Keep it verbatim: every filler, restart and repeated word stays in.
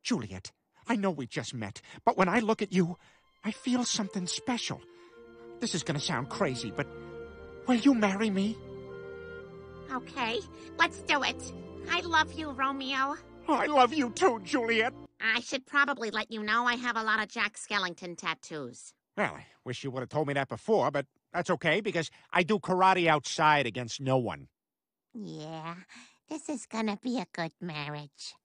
Juliet, I know we just met, but when I look at you, I feel something special. This is gonna sound crazy, but will you marry me? Okay, let's do it. I love you, Romeo. I love you too, Juliet. I should probably let you know I have a lot of Jack Skellington tattoos. Well, I wish you would have told me that before, but that's okay, because I do karate outside against no one. Yeah, this is gonna be a good marriage.